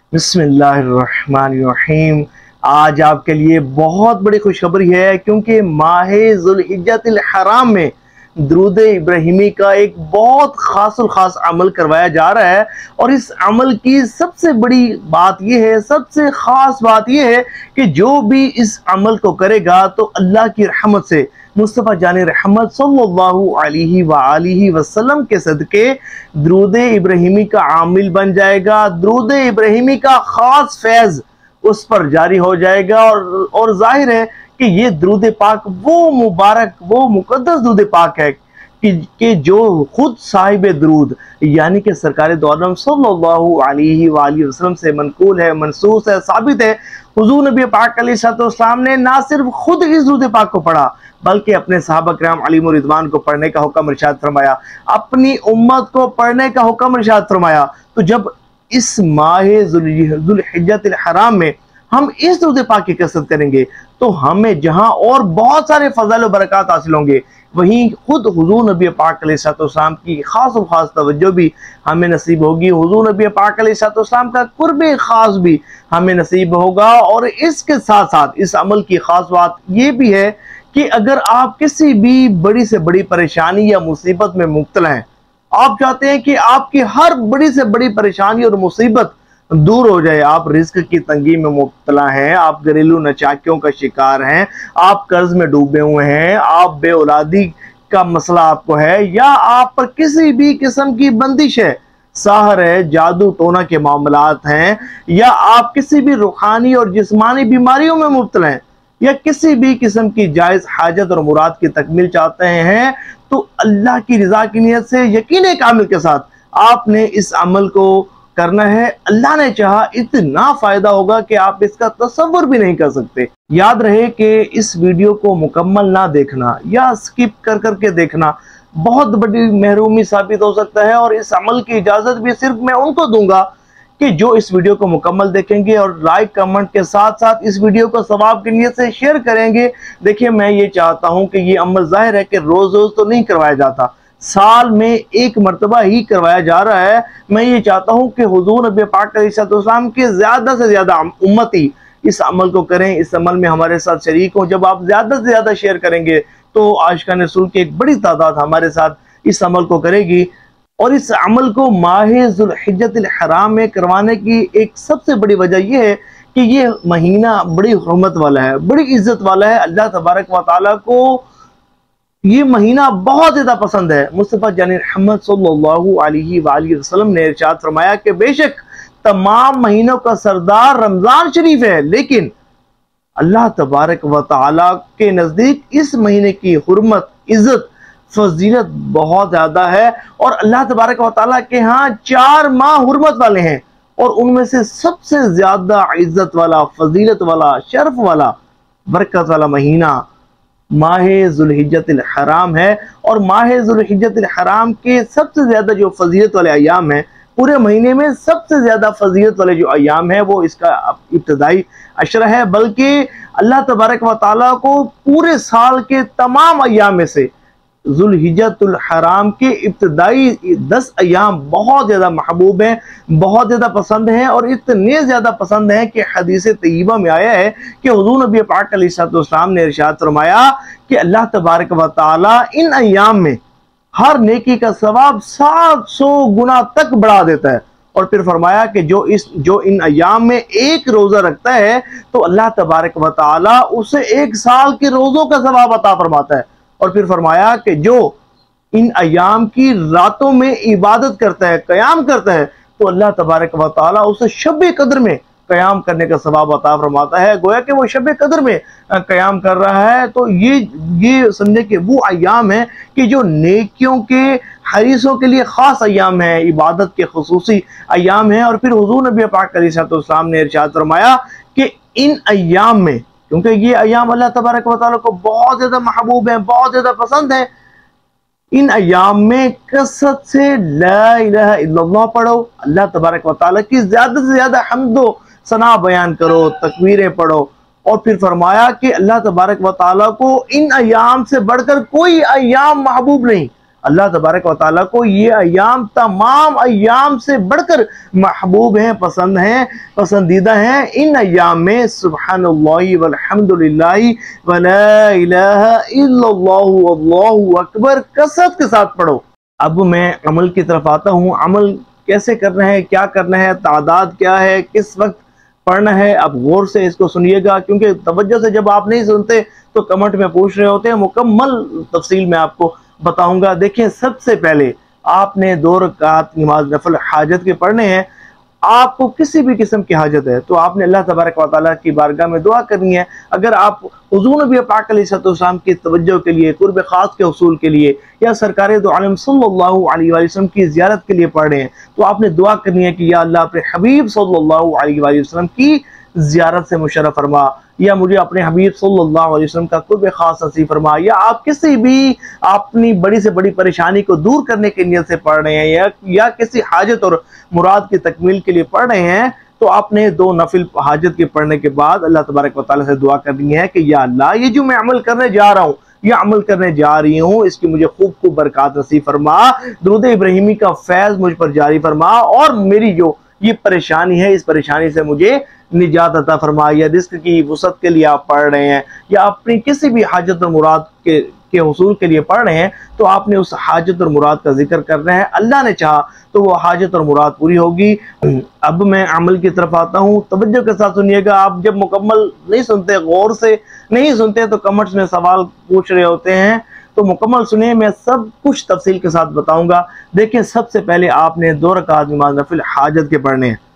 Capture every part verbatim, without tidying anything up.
बिस्मिल्लाहिर्रहमानिर्रहीम। आज आपके लिए बहुत बड़ी खुशखबरी है, क्योंकि माह ज़ुल्हिज्जतिल हराम में दुरूद इब्राहिमी का एक बहुत खास खास अमल करवाया जा रहा है। और इस अमल की सबसे बड़ी बात यह है, सबसे ख़ास बात यह है कि जो भी इस अमल को करेगा तो अल्लाह की रहमत से, मुस्तफ़ा जान रहमत सल्लल्लाहु अलैहि वालिहि वसल्लम के सदके दुरूद इब्राहिमी का आमिल बन जाएगा। दुरूद इब्राहिमी का ख़ास फैज़ उस पर जारी हो जाएगा। और और जाहिर है कि ये दुरूद पाक वो मुबारक, वो मुकद्दस दुरूद पाक है कि, कि जो खुद साहिब दुरूद यानी कि सरकार दो आलम सल्लल्लाहु अलैहि वसल्लम से मनकूल है, मनसूस है, साबित है। हुज़ूर नबी पाक अलैहिस्सलाम ने ना सिर्फ खुद इस दुरूद पाक को पढ़ा, बल्कि अपने सहाबा किराम अलैहिम रिज़वान को पढ़ने का हुक्म इरशाद फरमाया, अपनी उम्मत को पढ़ने का हुक्म इरशाद फरमाया। तो जब इस माह ज़ुल्हिज्जतिल हराम में हम इस दुरूद पाक की कसरत करेंगे तो हमें जहां और बहुत सारे फज़ाइल व बरक़ात हासिल होंगे, वहीं खुद हुज़ूर नबी पाक अलैहिस्सलाम की खास और खास तवज्जो भी हमें नसीब होगी। हुज़ूर नबी पाक अलैहिस्सलाम का कुर्बे खास भी हमें नसीब होगा। और इसके साथ साथ इस अमल की खास बात यह भी है कि अगर आप किसी भी बड़ी से बड़ी परेशानी या मुसीबत में मुब्तला हैं, आप चाहते हैं कि आपकी हर बड़ी से बड़ी परेशानी और मुसीबत दूर हो जाए, आप रिस्क की तंगी में मुब्तला हैं, आप घरेलू नचाकियों का शिकार हैं, आप कर्ज में डूबे हुए हैं, आप बे औलादी का मसला आपको है, या आप पर किसी भी किस्म की बंदिश है, साहर है, जादू टोना के मामलात हैं, या आप किसी भी रूहानी और जिस्मानी बीमारियों में मुब्तला हैं, या किसी भी किस्म की जायज़ हाजत और मुराद की तकमील चाहते हैं, तो अल्लाह की रज़ा की नियत से यकीन कामिल के साथ आपने इस अमल को करना है। अल्लाह ने चाहा इतना फायदा होगा कि आप इसका तसव्वुर भी नहीं कर सकते। याद रहे कि इस वीडियो को मुकम्मल ना देखना या स्किप कर करके देखना बहुत बड़ी महरूमी साबित हो सकता है। और इस अमल की इजाज़त भी सिर्फ मैं उनको दूंगा कि जो इस वीडियो को मुकम्मल देखेंगे और लाइक कमेंट के साथ साथ इस वीडियो को सवाब की नियत से शेयर करेंगे। देखिए, मैं ये चाहता हूँ कि ये अमल जाहिर है कि रोज़ रोज़ तो नहीं करवाया जाता, साल में एक मरतबा ही करवाया जा रहा है। मैं ये चाहता हूँ कि हुज़ूर नबी पाक अलैहिस्सलाम के ज़्यादा से ज़्यादा उम्मती इस अमल को करें, इस अमल में हमारे साथ शरीक हों। जब आप ज़्यादा से ज़्यादा शेयर करेंगे तो आशिकान रसूल की एक बड़ी तादाद हमारे साथ इस अमल को करेगी। और इस अमल को माह ज़ुल्हिज्जतिल हराम में करवाने की एक सबसे बड़ी वजह यह है कि ये महीना बड़ी हुर्मत वाला है, बड़ी इज्जत वाला है। अल्लाह तबारक व तआला को ये महीना बहुत ज़्यादा पसंद है। मुस्तफ़ा जान रहमत सल्लल्लाहु अलैहि वसल्लम ने इरशाद फरमाया कि बेशक तमाम महीनों का सरदार रमज़ान शरीफ है, लेकिन अल्लाह तबारक व तआला के नज़दीक इस महीने की हुर्मत, इज़्ज़त, फजीलत बहुत ज़्यादा है। और अल्लाह तबारक व तआला के यहाँ चार माह हुर्मत वाले हैं, और उनमें से सबसे ज़्यादा इज़्ज़त वाला, फजीलत वाला, शर्फ वाला, बरकत वाला महीना माह ज़ुल्हिज्जतिल हराम है। और माह ज़ुल्हिज्जतिल हराम के सबसे ज़्यादा जो फजीलत वाले अयाम हैं, पूरे महीने में सबसे ज़्यादा फजीलत वाले जो अयाम है वो इसका इब्तदाई अशरा है। बल्कि अल्लाह तबारक व तआला को पूरे साल के तमाम अयाम में से ज़ुल्हिज्जतुल हराम के इब्तदाई दस अयाम बहुत ज़्यादा महबूब हैं, बहुत ज़्यादा पसंद हैं। और इतने ज़्यादा पसंद हैं कि हदीस तय्यबा में आया है कि हुज़ूर नबी पाक अलैहिस्सलाम ने इरशाद फरमाया कि अल्लाह तबारक व तआला इन अयाम में हर नेकी का सवाब सात सौ गुना तक बढ़ा देता है। और फिर फरमाया कि जो इस जो इन अयाम में एक रोज़ा रखता है तो अल्लाह तबारक व तआला उसे एक साल के रोज़ों का सवाब अता फरमाता है। और फिर फरमाया कि जो इन अयाम की रातों में इबादत करता है, क़याम करता है, तो अल्लाह तबारक व तआला उसे शब कद्र में क़याम करने का सवाब अता फरमाता है। गोया कि वो शब कद्र में क़याम कर रहा है। तो ये ये समझे कि वो अयाम है कि जो नेकियों के हरीसों के लिए ख़ास अयाम है, इबादत के खुसूसी अयाम है। और फिर हुज़ूर नबी पाक अलैहिस्सलाम ने इरशाद फरमाया कि इन अयाम में, क्योंकि ये अयाम अल्लाह तबारक व तआला को बहुत ज़्यादा महबूब है, बहुत ज़्यादा पसंद है, इन अयाम में कसरत से ला इलाहा इल्लल्लाह पढ़ो, अल्लाह तबारक व तआला की ज़्यादा से ज़्यादा हम्दो सना बयान करो, तकबीरें पढ़ो। और फिर फरमाया कि अल्लाह तबारक व तआला को इन अयाम से बढ़कर कोई अयाम महबूब नहीं। अल्लाह तबारक व तआला को ये अय्याम तमाम अय्याम से बढ़कर महबूब हैं, पसंद हैं, पसंदीदा हैं। इन अय्याम में सुब्हानल्लाहि वल्हम्दुलिल्लाहि वला इलाहा इल्लल्लाहु वल्लाहु अकबर कसरत के साथ पढ़ो। अब मैं अमल की तरफ आता हूँ। अमल कैसे करना है, क्या करना है, तादाद क्या है, किस वक्त पढ़ना है, अब गौर से इसको सुनिएगा, क्योंकि तवज्जो से जब आप नहीं सुनते तो कमेंट में पूछ रहे होते हैं। मुकम्मल तफसील में आपको बताऊंगा। देखिए, सबसे पहले आपने दो रकात नमाज नफल हाजत के पढ़ने हैं। आपको किसी भी किस्म की हाजत है तो आपने अल्लाह तबारक व तआला की बारगाह में दुआ करनी है। अगर आप हुज़ूर नबी पाक अलैहिस्सलाम की तवज्जो के लिए, कुर्ब खास के उसूल के लिए या सरकार दो आलम सल्लल्लाहु अलैहि वसल्लम की ज़ियारत के लिए पढ़ रहे हैं तो आपने दुआ करनी है कि या अल्लाह अपने हबीब सल्लल्लाहु अलैहि वसल्लम की ज़ियारत से मुशर्रफ फरमा, या मुझे अपने हबीब सल्लल्लाहु अलैहि वसल्लम का कुर्ब खास नसीब फरमा, या आप किसी भी अपनी बड़ी से बड़ी परेशानी को दूर करने की नियत से पढ़ रहे हैं या, या किसी हाजत और मुराद की तकमील के लिए पढ़ रहे हैं तो आपने दो नफिल हाजत के पढ़ने के बाद अल्लाह तबारक व तआला से दुआ करनी है कि या अल्लाह, ये जो मैं अमल करने जा रहा हूँ, ये अमल करने जा रही हूँ, इसकी मुझे खूब खूब बरकत नसीब फरमा, दुरूद इब्राहिमी का फैज़ मुझ पर जारी फरमा, और मेरी जो ये परेशानी है इस परेशानी से मुझे निजात अता फरमा। या रिस्क की वसअत के लिए आप पढ़ रहे हैं या अपनी किसी भी हाजत और मुराद के के हुसूल के लिए पढ़ रहे हैं तो आपने उस हाजत और मुराद का जिक्र करना है। अल्लाह ने चाहा तो वो हाजत और मुराद पूरी होगी। अब मैं अमल की तरफ आता हूँ, तवज्जो के साथ सुनिएगा। आप जब मुकम्मल नहीं सुनते, गौर से नहीं सुनते तो कमेंट्स में सवाल पूछ रहे होते हैं, तो मुकम्मल सुनिए, मैं सब कुछ तफसील के साथ बताऊंगा। देखिए, सबसे पहले आपने दो रकात नमाज नफिल हाजत के पढ़ने हैं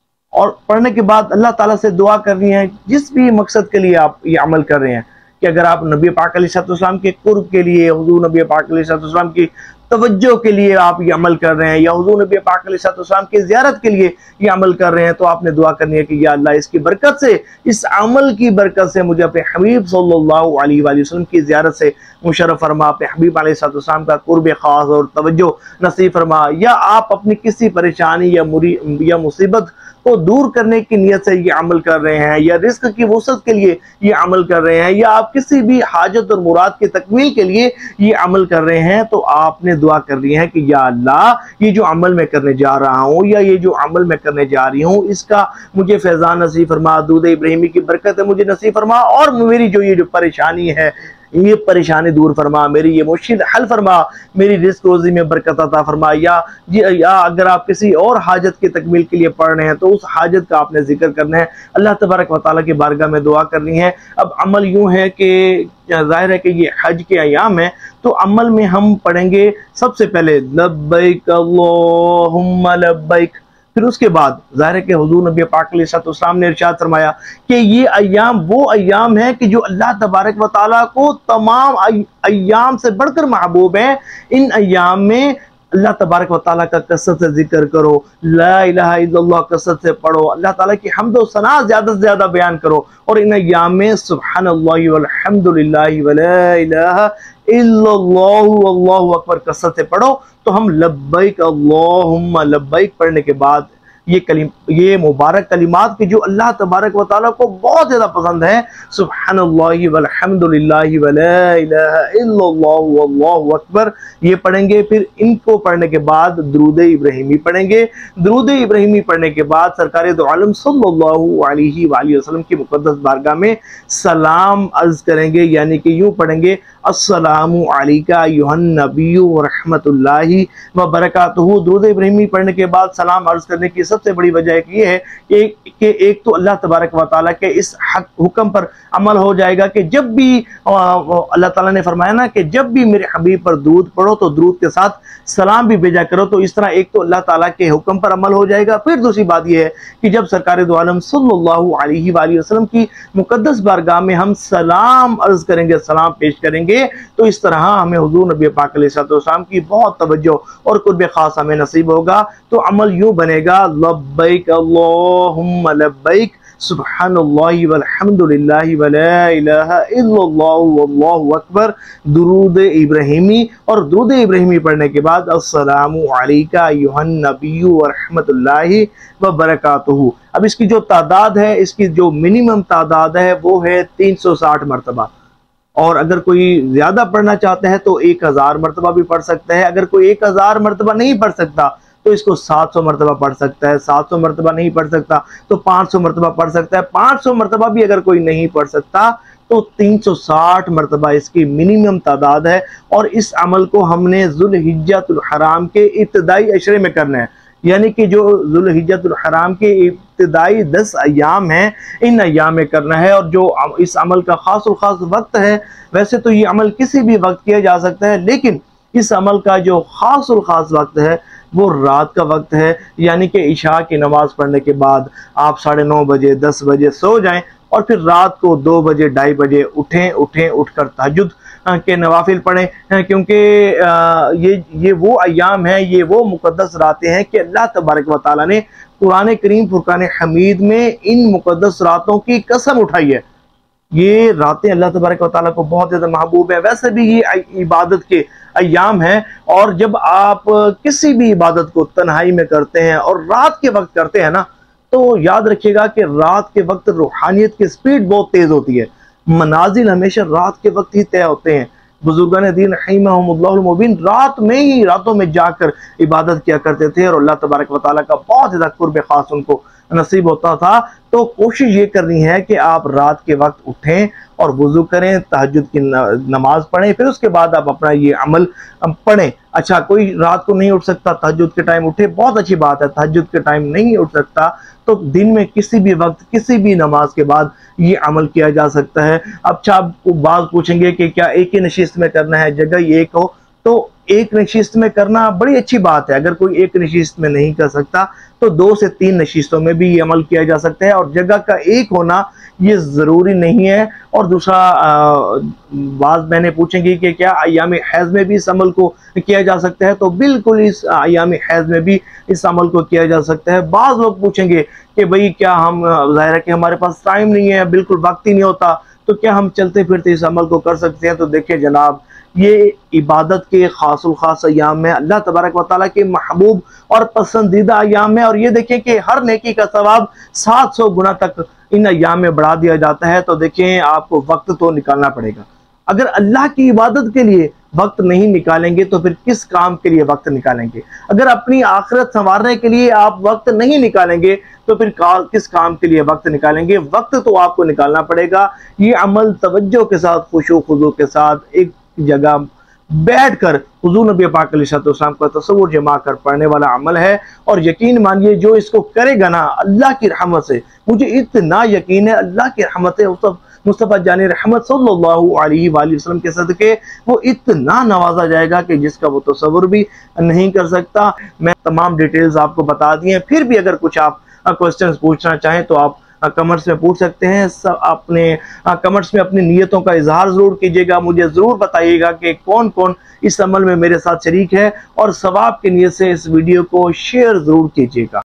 और पढ़ने के बाद अल्लाह ताला से दुआ करनी है जिस भी मकसद के लिए आप ये अमल कर रहे हैं। कि अगर आप नबी पाक अलैहिस्सलाम के कुर्ब के लिए, हुज़ूर नबी पाक अलैहिस्सलाम की तवज्जो के लिए आप ये अमल कर रहे हैं, या हुज़ूर नबी पाक अलैहिस्सलाम की ज़ियारत के लिए ये अमल कर रहे हैं, तो आपने दुआ करनी है कि या अल्लाह, इसकी बरकत से, इस अमल की बरकत से मुझे अपने हबीब सल्लल्लाहु अलैहि वसल्लम की ज़ियारत से मुशर्रफ फरमा, अपने हबीब अलैहिस्सलाम का कुर्ब खास और तवज्जो नसीब फरमा। या आप अपनी किसी परेशानी या मुरी या मुसीबत को दूर करने की नियत से ये अमल कर रहे हैं, या रिस्क की वसअत के लिए ये अमल कर रहे हैं, या आप किसी भी हाजत और मुराद की तकमील के लिए ये अमल कर रहे हैं, तो आपने दुआ कर रही है कि या अल्लाह, ये जो अमल मैं करने जा रहा हूँ या ये जो अमल मैं करने जा रही हूँ इसका मुझे फैज़ान नसीब फरमा, दूध इब्राहिमी की बरकत है मुझे नसीब फरमा, और मेरी जो ये जो परेशानी है ये परेशानी दूर फरमा, मेरी ये मुश्किल हल फरमा, मेरी रिस्क रोजी में बरकत अता फरमा। या या अगर आप किसी और हाजत की तकमील के लिए पढ़ रहे हैं तो उस हाजत का आपने जिक्र करना है, अल्लाह तबारक व तआला की बारगाह में दुआ करनी है। अब अमल यूं है कि जाहिर है कि ये हज के अयाम है, तो अमल में हम पढ़ेंगे सबसे पहले लब्बैक अल्लाहुम्मा लब्बैक, फिर उसके बाद ज़ाहिर है कि हुज़ूर नबी पाक अलैहिस्सलाम ने इरशाद फरमाया कि ये अय्याम वो अय्याम है कि जो अल्लाह तबारक व तआला को तमाम अय्याम से बढ़कर महबूब है। इन अय्याम में अल्लाह तबारक व तआला का कसरत से जिक्र करो, ला इलाहा इल्लल्लाह कसरत से पढ़ो, अल्लाह ताला की हम्द व सना ज़्यादा से ज़्यादा बयान करो, और इन अय्याम में सुब्हानल्लाहि वल्हम्दुलिल्लाहि वला इलाहा इल्लल्लाहु अल्लाहु अकबर कसरत से पढ़ो। तो हम लब्बैक अल्लाहुम्मा लब्बैक पढ़ने के बाद ये कलिम ये मुबारक कलिमात की जो अल्लाह तबारक व तआला को बहुत ज़्यादा पसंद है, सुब्हानल्लाहि वल्हम्दुलिल्लाहि वला इलाहा इल्लल्लाहु वल्लाहु अकबर, ये पढ़ेंगे। फिर इनको पढ़ने के बाद दुरूद इब्राहिमी पढ़ेंगे। दुरूद इब्राहिमी पढ़ने के बाद सरकार दो आलम सल्लल्लाहु अलैहि वसल्लम की मुक़द्दस बारगाह में सलाम अर्ज़ करेंगे, यानी कि यूँ पढ़ेंगे, अस्सलामु अलैका अय्युहन नबिय्यु व रहमतुल्लाहि व बरकातुहू। दुरूद इब्राहिमी पढ़ने के बाद सलाम अर्ज़ करने की सबसे बड़ी वजह एक ये है कि, कि एक तो अल्लाह तबारक व तआला के इस हुक्म पर अमल हो जाएगा कि जब भी अल्लाह ताला ने फरमाया ना कि जब भी मेरे हबीब पर दूध पढ़ो तो दूध के साथ सलाम भी भेजा करो, तो इस तरह एक तो अल्लाह ताला के हुक्म पर अमल हो जाएगा। फिर दूसरी बात यह है कि जब सरकार दो आलम सल्लल्लाहु अलैहि वसल्लम की मुक़द्दस बारगाह में हम सलाम अर्ज़ करेंगे, सलाम पेश करेंगे, तो इस तरह हमें हुज़ूर नबी पाक अलैहिस्सलाम की बहुत तवज्जो और कुर्ब खास हमें नसीब होगा। तो अमल यूँ बनेगा, लब्बैक अल्लाहुम्मा लब्बैक, सुब्हानल्लाहि वल्हम्दुलिल्लाहि वला इलाहा इल्लल्लाहु वल्लाहु अकबर, दुरूद इब्राहिमी। और दुरूद इब्राहिमी पढ़ने के बाद अस्सलामु अलैका अय्युहन नबिय्यु व रहमतुल्लाहि व बरकातुहू। अब इसकी जो तादाद है, इसकी जो मिनिमम तादाद है वो है तीन सौ साठ मरतबा, और अगर कोई ज्यादा पढ़ना चाहता है तो एक हजार मरतबा भी पढ़ सकता है। अगर कोई एक हजार मरतबा नहीं पढ़ सकता तो इसको सात सौ मरतबा पढ़ सकता है। सात सौ मरतबा नहीं पढ़ सकता तो पाँच सौ मरतबा पढ़ सकता है। पाँच सौ मरतबा भी अगर कोई नहीं पढ़ सकता तो तीन सौ साठ मरतबा इसकी मिनिमम तादाद है। और इस अमल को हमने जुल्हिज्जतुल हराम के इब्तिदाई अशरे में करना है, यानी कि जो जुल्हिज्जतुल हराम के इब्तिदाई दस अयाम हैं, इन अयाम में करना है। और जो इस अमल का खास और खास वक्त है, वैसे तो ये अमल किसी भी वक्त किया जा सकता है, लेकिन इस अमल का जो खास और खास वक्त है वो रात का वक्त है, यानी कि इशा की नमाज पढ़ने के बाद आप साढ़े नौ बजे दस बजे सो जाएं और फिर रात को दो बजे ढाई बजे उठें उठें उठकर तहज्जुद के नवाफिल पढ़ें, क्योंकि ये ये वो अयाम हैं, ये वो मुकद्दस रातें हैं कि अल्लाह तबारक व तआला ने कुरान करीम फुरकान हमीद में इन मुकद्दस रातों की कसम उठाई है। ये रातें अल्लाह तबारक व तआला को बहुत ज़्यादा महबूब है। वैसे भी ये इबादत के अयाम हैं, और जब आप किसी भी इबादत को तन्हाई में करते हैं और रात के वक्त करते हैं ना, तो याद रखिएगा कि रात के वक्त रूहानियत की स्पीड बहुत तेज़ होती है। मनाजिल हमेशा रात के वक्त ही तय होते हैं। बुजुर्गान दीन रहिमहुमुल्लाहुल मुबीन रात में ही रातों में जाकर इबादत किया करते थे और अल्लाह तबारक व तआला का बहुत ज़्यादा कुर्ब खास उनको नसीब होता था। तो कोशिश ये करनी है कि आप रात के वक्त उठें और वुज़ू करें, तहज्जुद की नमाज पढ़ें, फिर उसके बाद आप अपना ये अमल पढ़ें। अच्छा, कोई रात को नहीं उठ सकता, तहज्जुद के टाइम उठे, बहुत अच्छी बात है। तहज्जुद के टाइम नहीं उठ सकता तो दिन में किसी भी वक्त किसी भी नमाज के बाद ये अमल किया जा सकता है। अच्छा, आपको बात पूछेंगे कि क्या एक ही नशिस्त में करना है, जगह एक हो तो एक नशिस्त में करना बड़ी अच्छी बात है। अगर कोई एक नशिस्त में नहीं कर सकता तो दो से तीन नशिस्तों में भी ये अमल किया जा सकता है, और जगह का एक होना ये ज़रूरी नहीं है। और दूसरा बात मैंने पूछेंगी कि क्या अयाम हैज़ में भी इस अमल को किया जा सकता है, तो बिल्कुल इस अयाम हैज़ में भी इस अमल को किया जा सकता है। बाज़ लोग पूछेंगे कि भाई क्या हम, ज़ाहिर है कि हमारे पास टाइम नहीं है, बिल्कुल वक्त ही नहीं होता, तो क्या हम चलते फिरते इस अमल को कर सकते हैं? तो देखिए जनाब, ये इबादत के खासुल खास अयाम में अल्लाह तबारक व तआला के महबूब और पसंदीदा अयाम है। और ये देखें कि हर नेकी का सवाब सात सौ गुना तक इन अयाम में बढ़ा दिया जाता है। तो देखें, आपको वक्त तो निकालना पड़ेगा। अगर अल्लाह की इबादत के लिए वक्त नहीं निकालेंगे तो फिर किस काम के लिए वक्त निकालेंगे? अगर अपनी आखिरत संवारने के लिए आप वक्त नहीं निकालेंगे तो फिर का, किस काम के लिए वक्त निकालेंगे? वक्त तो आपको निकालना पड़ेगा। ये अमल तवज्जो के साथ, खुशू खुजू के साथ एक जगह बैठकर हुजूर नबी पाक अलैहिस्सलाम का तसव्वुर जमा कर पढ़ने वाला अमल है। और यकीन मानिए, जो इसको करेगा ना, अल्लाह की रहमत से, मुझे इतना यकीन है, अल्लाह की रहमत से मुस्तफ़ा जान रहमत सल्लल्लाहु अलैहि वसल्लम के सदके वो इतना नवाजा जाएगा कि जिसका वो तसव्वुर भी नहीं कर सकता। मैं तमाम डिटेल्स आपको बता दी हैं। फिर भी अगर कुछ आप क्वेश्चंस पूछना चाहें तो आप कमेंट्स में पूछ सकते हैं। सब अपने कमेंट्स में अपनी नीयतों का इजहार जरूर कीजिएगा। मुझे ज़रूर बताइएगा कि कौन कौन इस अमल में मेरे साथ शरीक है, और सवाब की नीयत से इस वीडियो को शेयर ज़रूर कीजिएगा।